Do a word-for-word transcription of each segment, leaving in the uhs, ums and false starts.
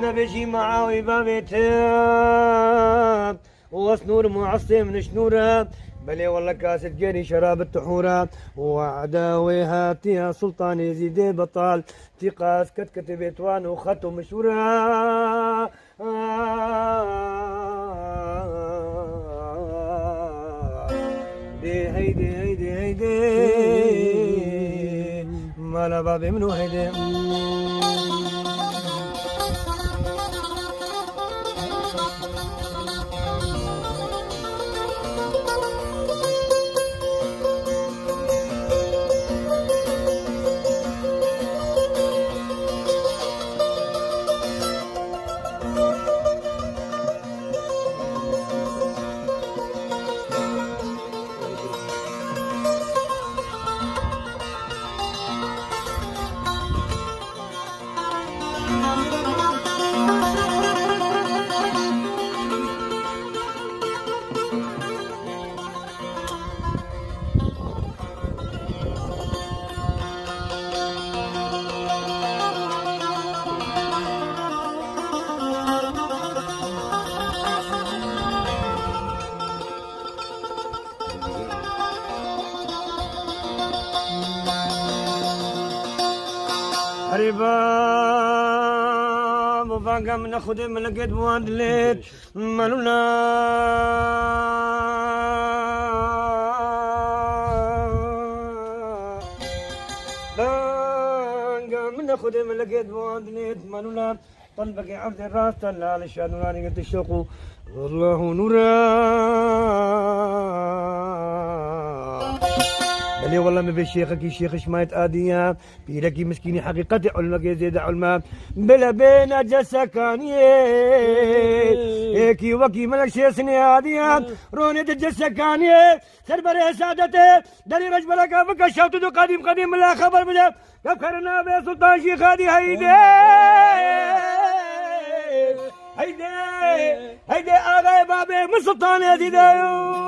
ما بيجي معاوي بابيتها وسنور معصي من شنورها بلي والله كاسة جري شراب التحورة وعداوي هاتي يا سلطان يزيد بطال تقاس كتكت بيتوان وخطو مشورة دي هيدي هيدي هيدي مالا بابي منو هيدي ربا مفاقا من خدم لقيت موادلت مالونا باقا من خدم لقيت موادلت مالونا طلبك يا عبد الراس طلع على الشهد نوراني قلت الشوق والله نورا بلي والله ما في شيخك شيخ شمايت آدية بيلكي مسكيني حقيقة علمك يزيد علمك بلا بين جسكانية ايكي وكي ملك شيسني آدية روني جسكانية سربري سادته دلي رجبلك فك الشوط دو قديم قديم لا خبر بلا كفرنا بي سلطان شيخ هادي هيدي هيدي هيدي آغاي بابي من سلطان هادي دايو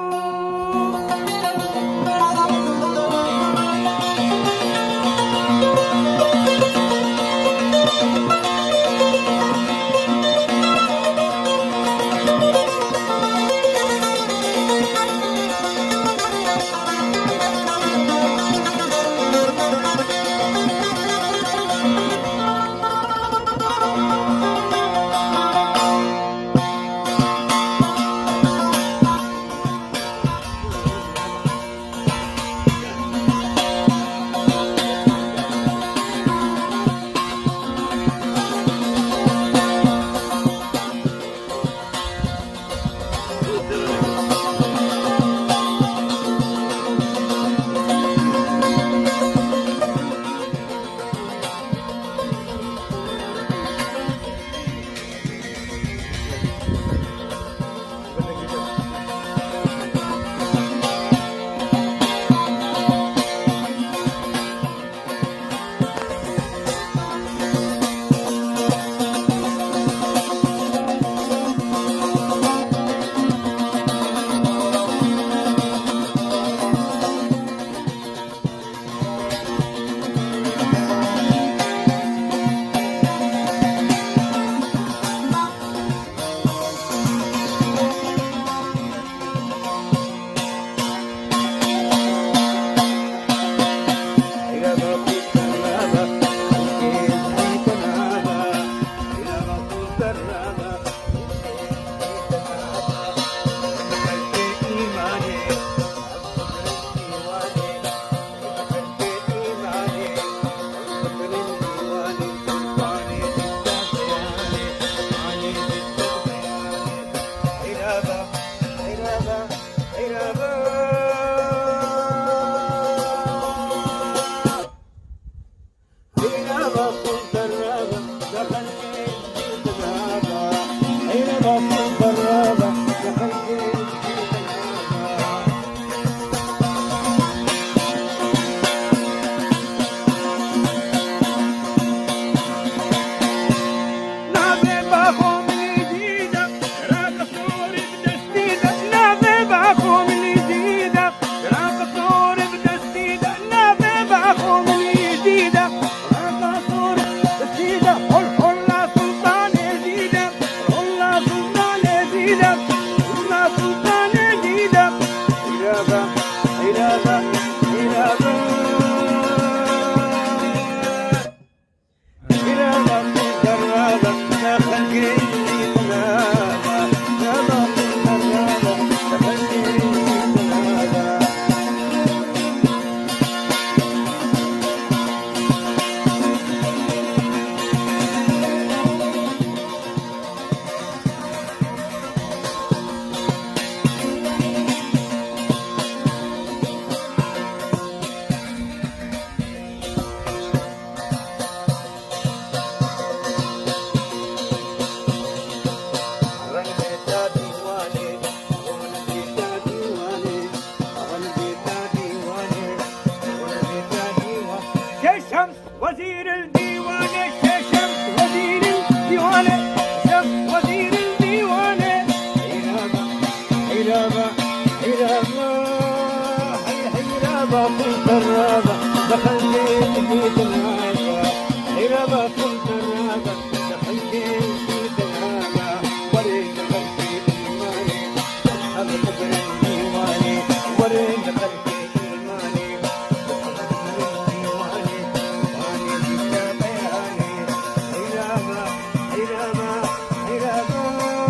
ما كنت الرابع دخلت في تنابع إلى ما كنت الرابع دخلت في تنابع ورين دخلت في إيماني أصحاب قبر الديواني ورين دخلت في إيماني أصحاب قبر الديواني واني جيت بياني إلى ما إلى ما إلى ما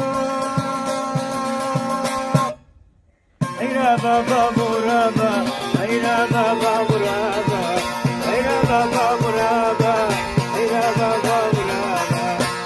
إلى ما بابورابا إلى ما بابورابا إلى ما بابورابا إلى ما بابورابا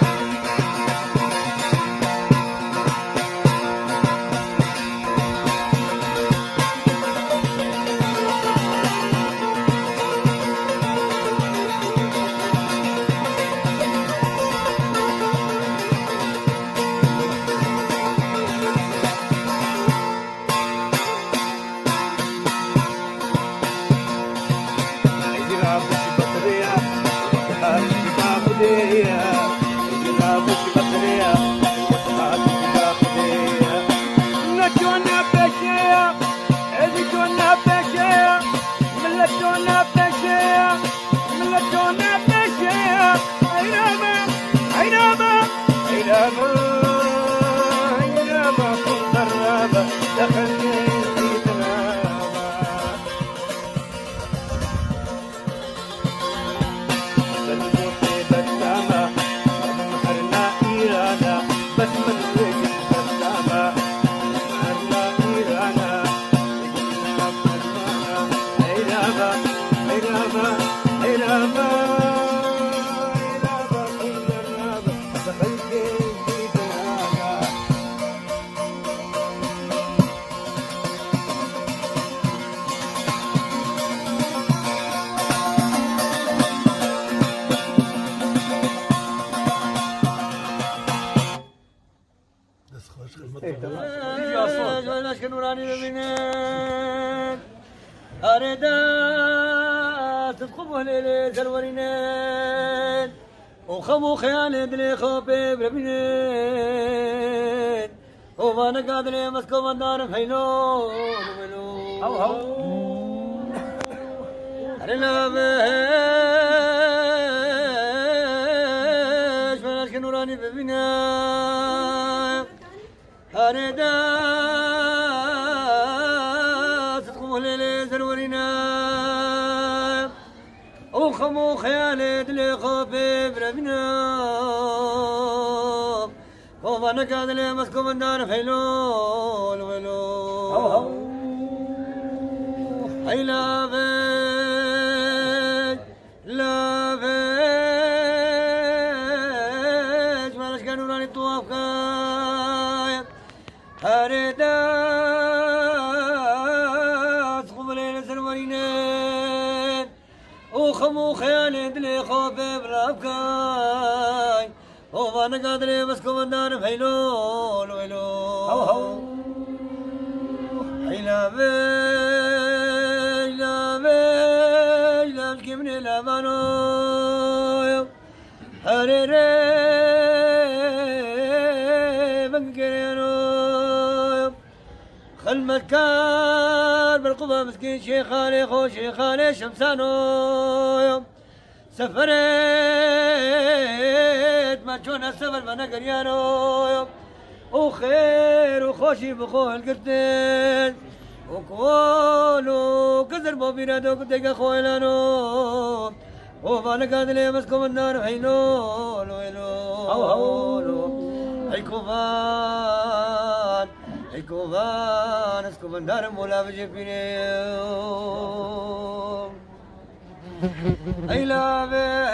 وخمو خيال دلي خوبي بربنين وما قادر مسكو من دار فينون ومنون هو هو أرنا بهش فلاش كنوراني ببنا هردا تدخل ليلة زرورنا وخمو خيال دلي خوبي بربنا وما قادر مسكو من دار فينون ومنون أي لا بيج لا بيج مالش كانوا راني طواف كايا هريدات خبلين سرورينين وخمو خيالي دلي خوفي برابكاي وما قادر مسكو من دار فيلول ويلول هو هو أي لا بيج لا بيج لا بكمني لا بانو هريري بنكرينو خل مكان بالقبة مسكين شيخاني خو شيخاني شمسانو سفريت ما تشون السفر بنا قريانو وخير وخوشي بخوه القرتين وكولو كذر بوبينادو كدقا خويلانو وفانا قادلي مسكو النار حينو لو لو هولو حيكوفان حيكوفان اسكو من دار مولا بجفينيو اي لا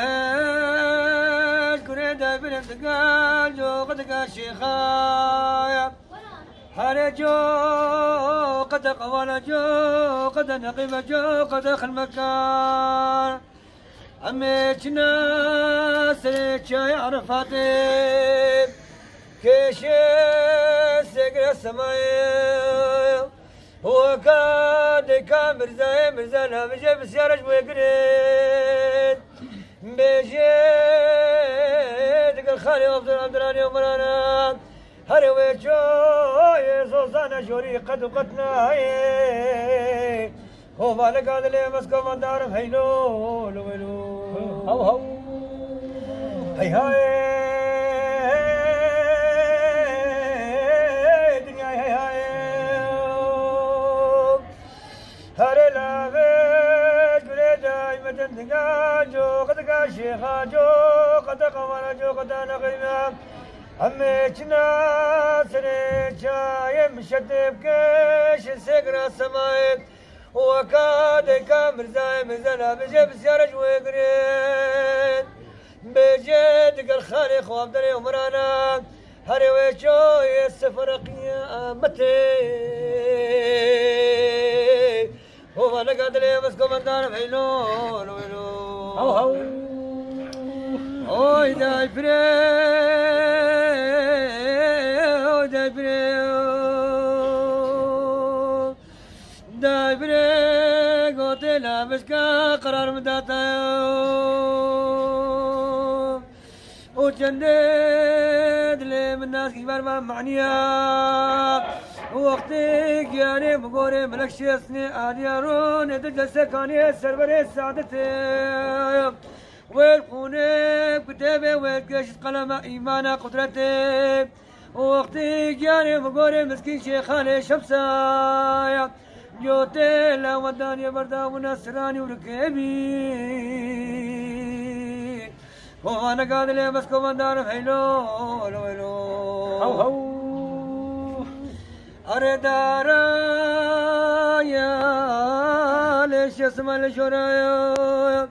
بيش كريدا بنتقال جو قدقا الشيخايا هرجو قد قوانا جو قد نقيم جو قد خل مكان أميتنا سريتشا عرفاتي كيشي سقر السماء وكاد كان مرزاي مرزانا بجي بسيارج ويقرين بيجي تقل خالي وفضل عبدالاني ومرانا هروي جو يسوسانا شوري قد قتنا هو مالك هذا اللي مسكو من دار هيلو لو لو هو هو هي هاي دنيا هي هاي هاري لا فيش بريدا يمتندقا جو قد قاشيخا جو قد قمر جو قد نغينا هميتنا سريتشا يمشد بكيش سقرا السمايك وكاد كامر زاي مزنا بجيب سيارة ويقرين بجيد الخالي خواب دري ومرانا هاري ويشو يسفر قيامتي هو انا قاد لي بس كومندان فيلون ويلون هو هو اوي داي بري اوي داي بري داي بري قوتنا مسكا قرار مداتا وجندد لي من الناس كبار ما معنيا وقتك يعني مقوري ملك شي سني آديارون تجلس كاني سربري سعادتي ويلقونك كتابي ويلقش قلم إيمانا قدرتي وقتك يعني مقوري مسكين شيخاني شمسايا جوتي لا وداني بردا ونسراني وركبي وانا قاعد لي بس كومندار حلو حلو هو هو اريد يا ليش اسمع الشرايا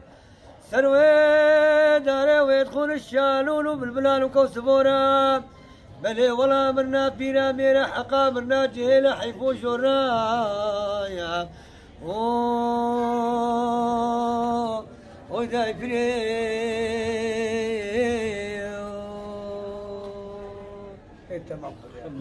سروي داري ويدخل الشالول بالبلال وكوسبورا بلي والله مرنا بينا ميرا حقا مرنا جهيلة حيفوش ورايا اوه وذا بريو تمام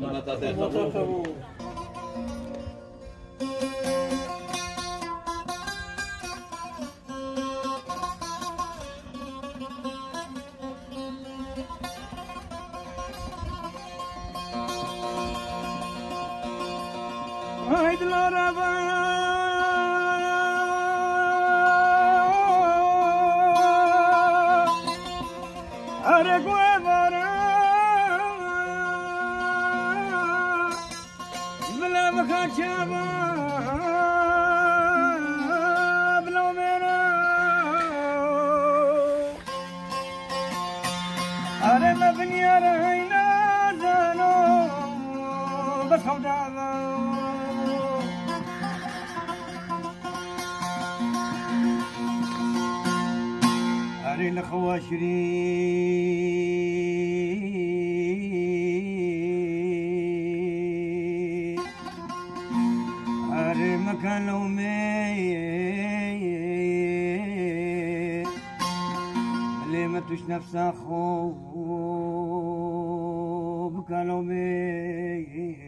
هيد الربا أريك وبرا بلا بخات شابا بلا ميرا أري مبني رهينا زانو بس خودابا أري الخواشري أري مكان لومي اللي ما توش نفسه خوب مكان لومي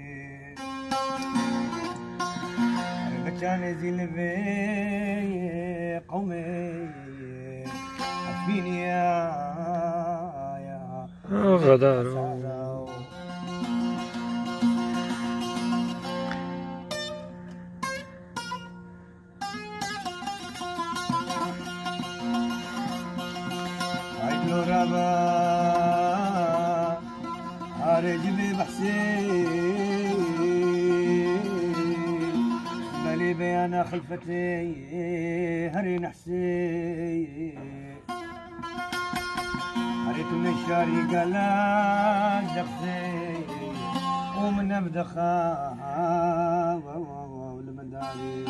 أري بتاني زينبي قومي فيني يا يا غدار عيد ربا عرجبي بحسين بلي بيانا خلفتي هري نحسي هريت من الشاري قلال دخسي ومن بدخا والمداري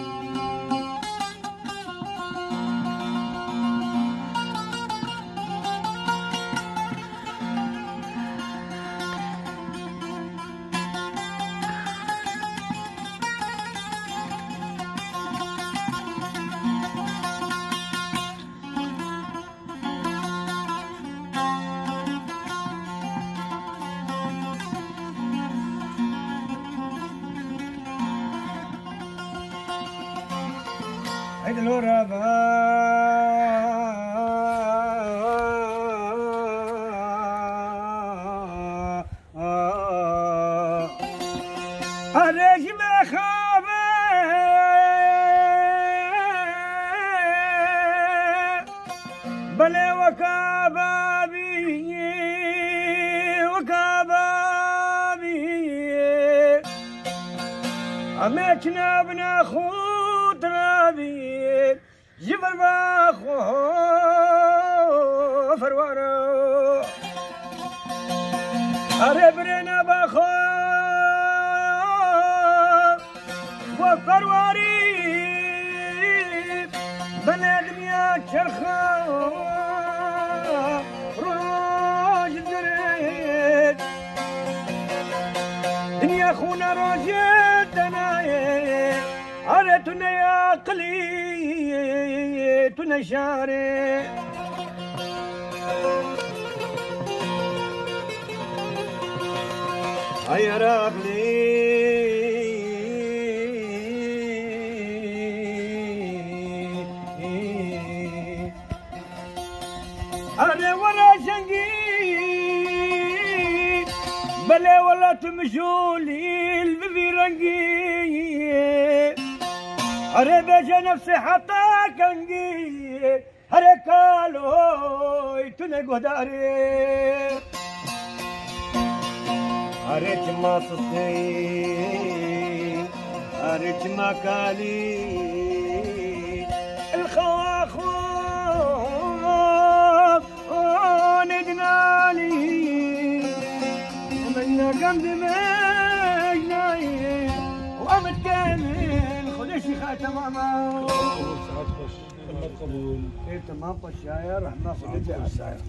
عيد الورابا الريش ما خابه بلي وكابابي وكابابي أمتنا بنا خود رابي جبر باخو فروارو أربرنا باخو وفرواري بلد يا شرخة روج دريد دنيا خونا روجت دناي أرتنا يا قلي تنشاري هيا راغلي أنا ولا شنقي بلا ولا تمشولي البيبي رنقي أنا بجا نفسي حتى كنقي هركالو يتنقو داري أريت ما صصي أريت ما كالي الخواخو قمد مجناي وقمت كامل خدشي خاتم ماما ايه تمام بالشاير رحمة خدتي على الشاير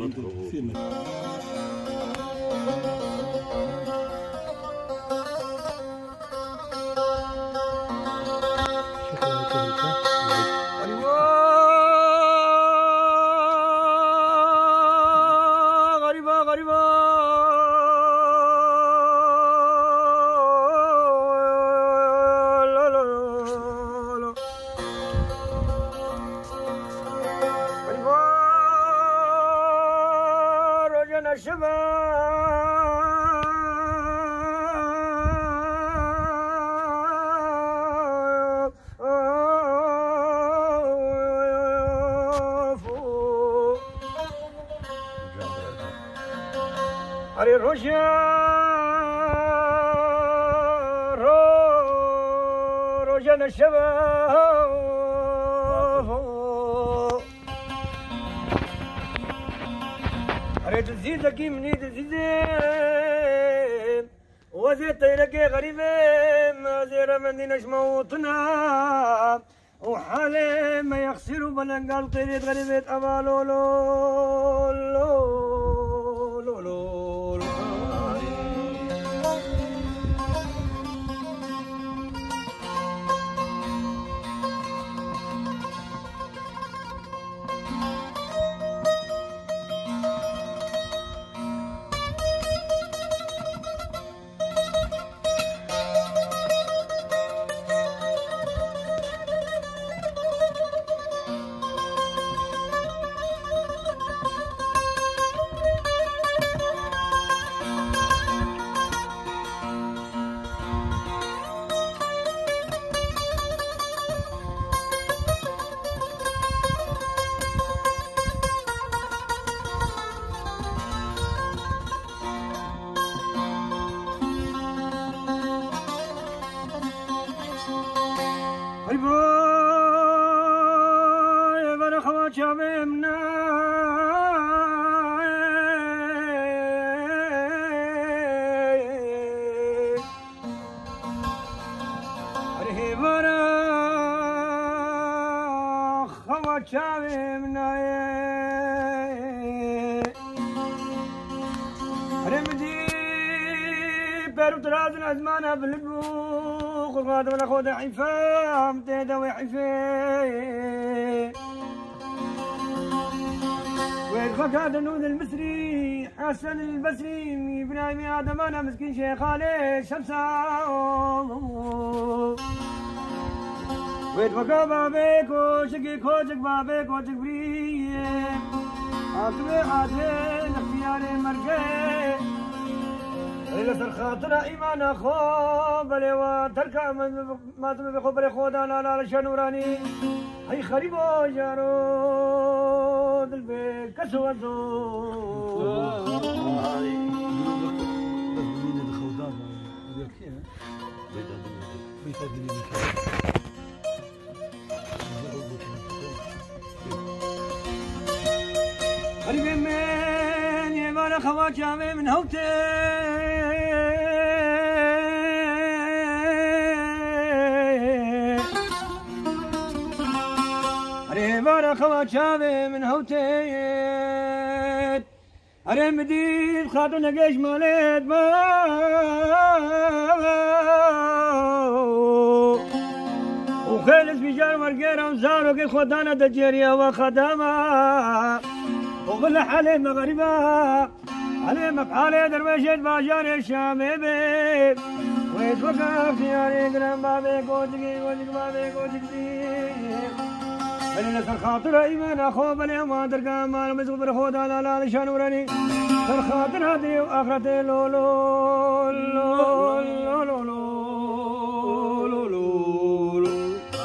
غريبة غريبة الشباب علي الرشا رجال الشباب أريد تزيد لك مني تزيد وزيت لك غريبة ما زير من دينش موطنا وحالي ما يخسروا بلنقال طيريت غريبة أبالو لو لو لو لو البوي برخوة شبيبنا عليه برخوة شبيبنا رمدي بيرو تراز الأزمان بالبوخ الغاد ولا خود حفام تهدوي حفام ويرفق هذا النود المصري حسن البصري ابراهيم آدم أنا مسكين شيخ عليه شمسة ويرفق بابك وشقي كوجك بابك وجك بريه عاطمي عاطمي اختياري مرقي إلى سرخاطر إيمان أخو بلي وتركا ما تم بخو بلي خودانا لا شنوراني هي خريبو جارو زود البيت كسوة زود قريب من يبان خواجة من هوتي قريب خواجة من هوتي أري مديد خاطر نقاش مالد ما وخالص بجار مرقيرة وزارو كي خدانا دجيريا وخدامة وغلح عليه مغربة عليه مقالة درويشة باجار الشامي بيب ويتوقف يا ريقرم بابي قوتكي قوتك بابي قوتكي بل نسر خاطر ايمان اخو بل ما درقا مال مزغبر خودا لا لا لشان وراني سر خاطر هدي واخرتي لو لو لو لو لو لو لو لو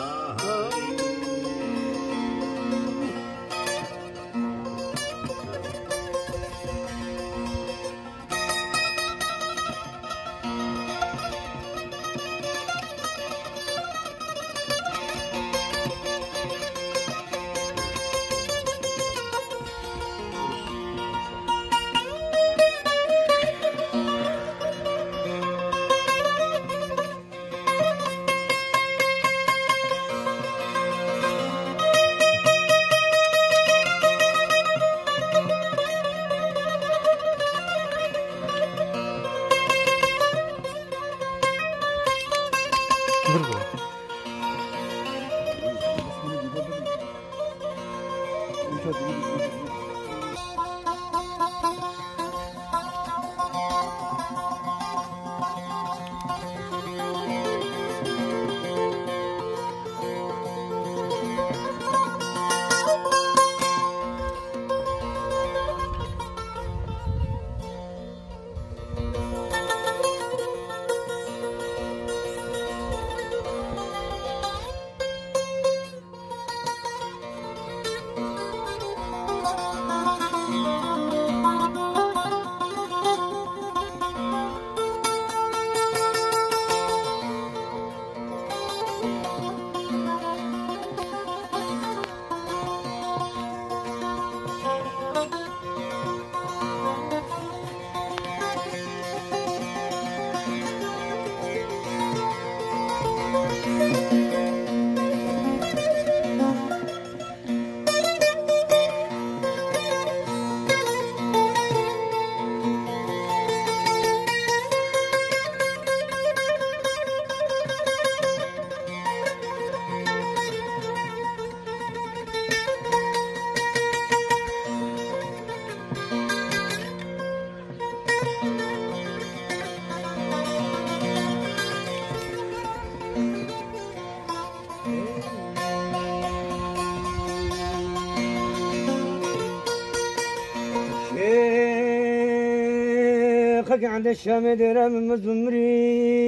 شيخك عند الشام درام مزمري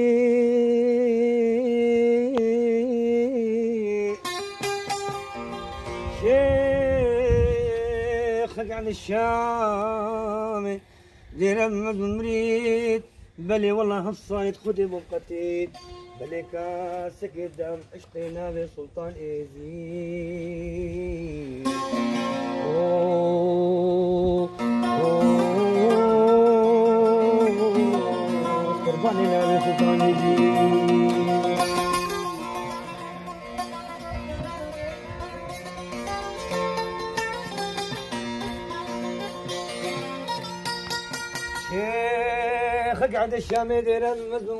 شيخك عند الشام درام مزمري بلي والله الصايد خدي بقتيد بلي كاسك دم عشقنا بسلطان ايزيد قرباني لا بسلطان ايزيد شيخك عند الشام دير المزم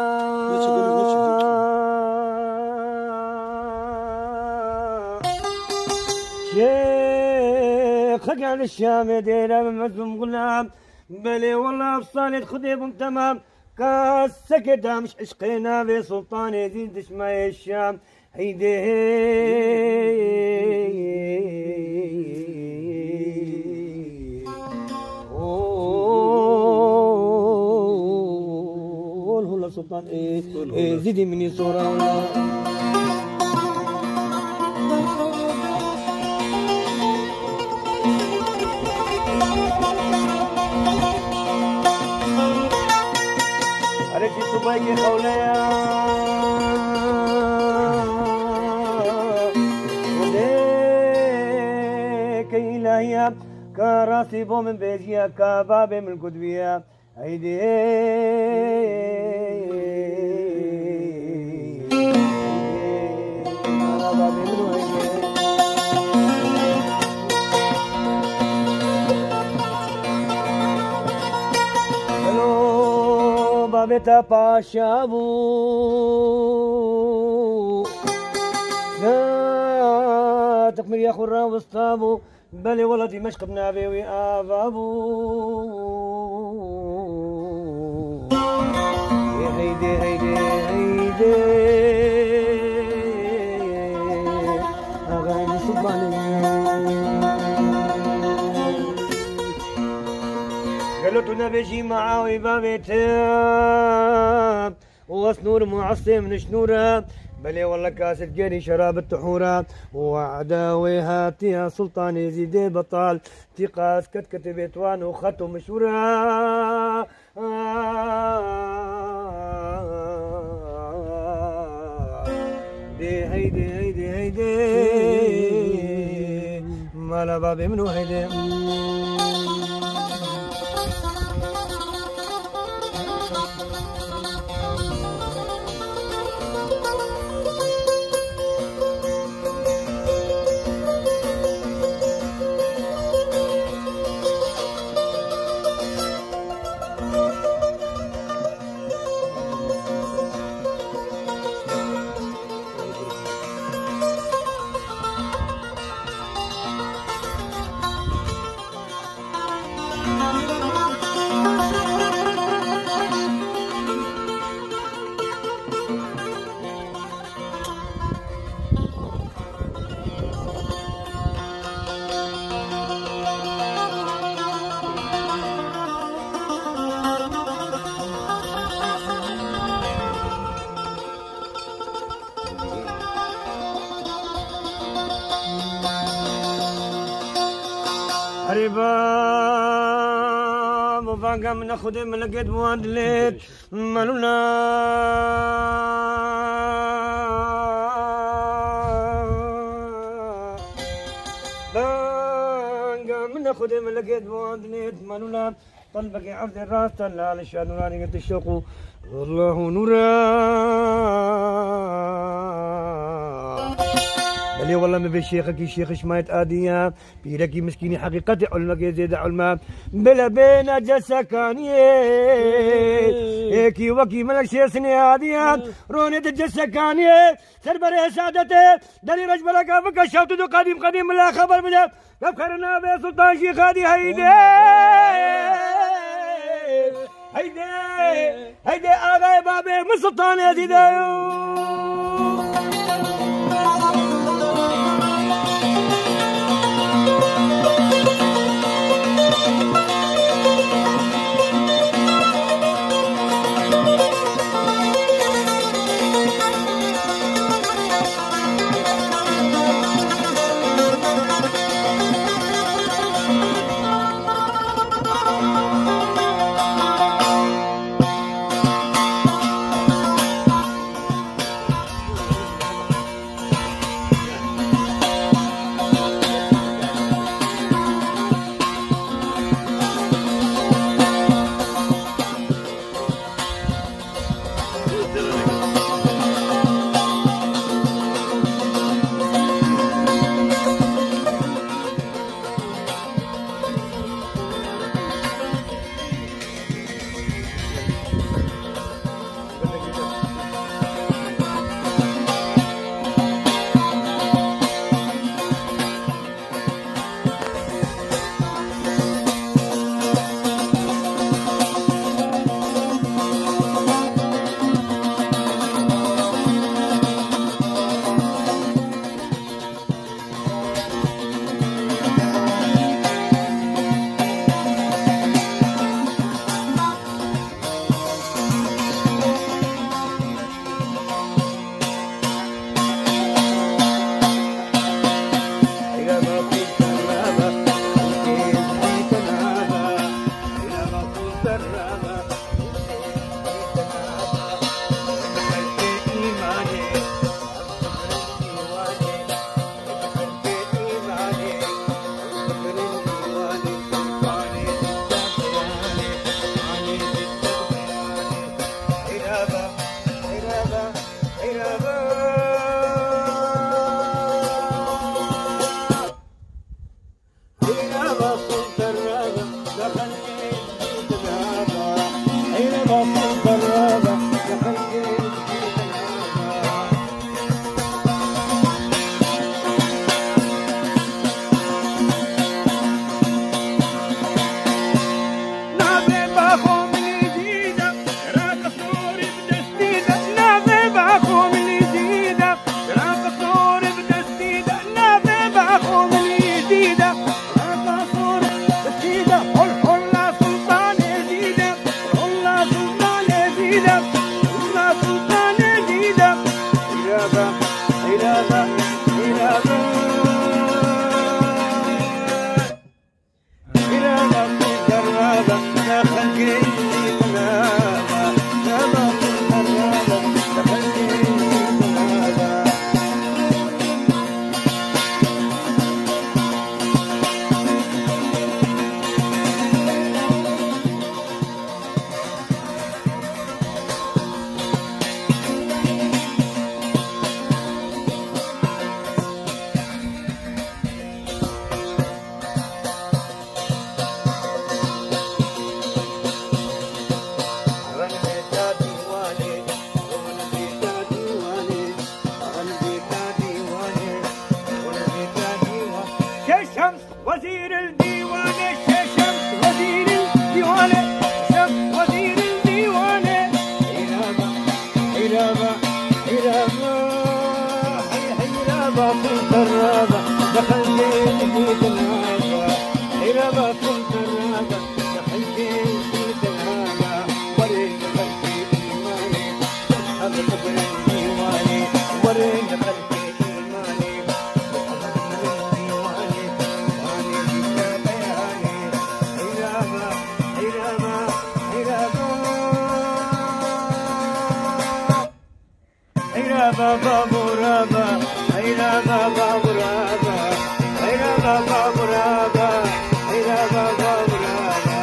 غلام شيخك عند الشام دير المزم غلام بلي والله بصالة خديبهم تمام كاسك دامش عشقنا بسلطان يزيد شما الشام هيدي سلطان ايه ايه زيدي مني صورة يا خوليا وديك إلهيا كراسي بو من بيجيا كباب من القدبية هيدي أنا بابي من وهيدي هلو بابي تا باشابو لا تقمر يا خرا وسطابو بلي والله دمشق بنابي وآبابو هيدي هيدي هيدي أغاني صباني قالوا تنبجي معاوي بابي تام وسنور معصم من شنورة بلي والله كاسة جري شراب التحورة وعداوي هاتيها سلطان يزيد بطال تقاس كتكت بيتوان وخطو مشورة دي هيدي هيدي هيدي مالا بابي منو هيدي ربا مفاقا من أخذ من لقيت موادلت ملونا بانقا من أخذ من لقيت موادلت ملونا طلبك عرض الراس طلع على الشهد نوراني قلت الشوق والله نورا بلي والله ما بشيخك شيخ شمايت آدية بيركي مسكيني حقيقتي علمك يزيد علما بلا بين جسكاني ايكي وكي ملك شيسني آدية روني جسكاني سربري سعادتي دلي رجبلك فك الشوط دو قديم قديم لا خبر بدا فكرنا بي سلطان شيخ هادي هيدي هيدي هيدي آغاي بابي من سلطان يزيدايو بابا مرابا هيلا بابا مرابا هيلا بابا مرابا هيلا بابا مرابا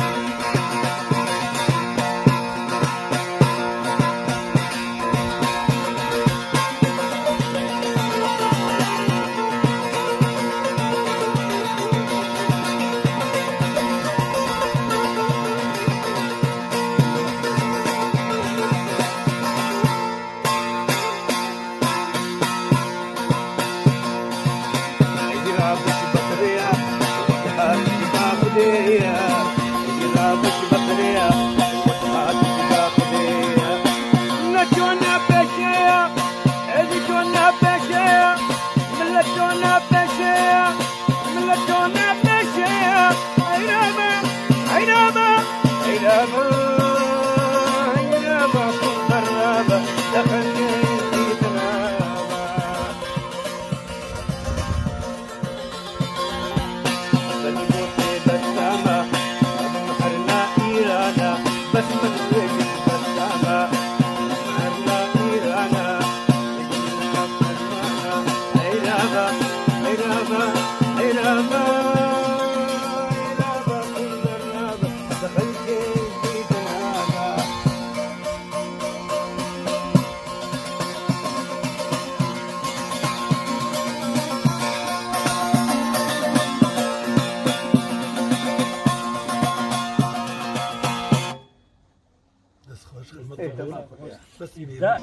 بس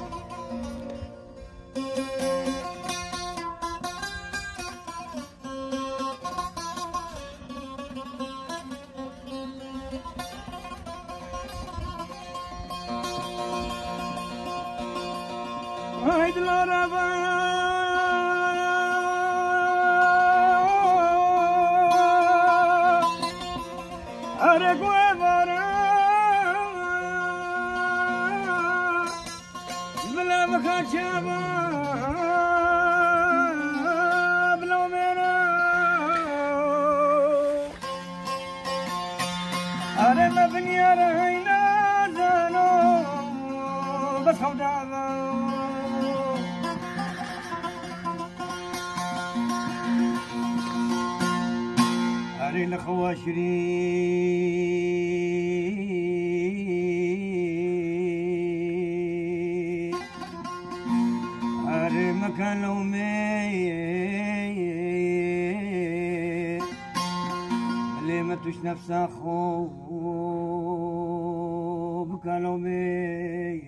هاي دلاربا أنا مبني رهينا زانو بس خودعنا أرينا خواشري أري مكان لومي اللي ما توش نفس أخو بكالو مي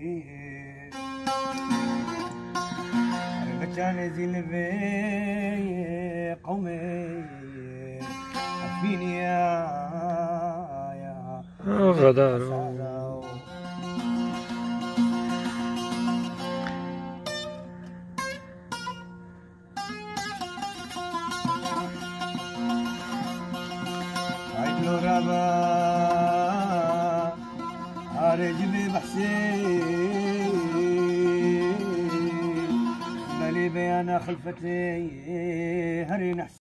بكان زين بي قومي فيني يا يا غدار عيدلو رابا عارجبي بحسين مالي بيانا خلفتي هري نحسين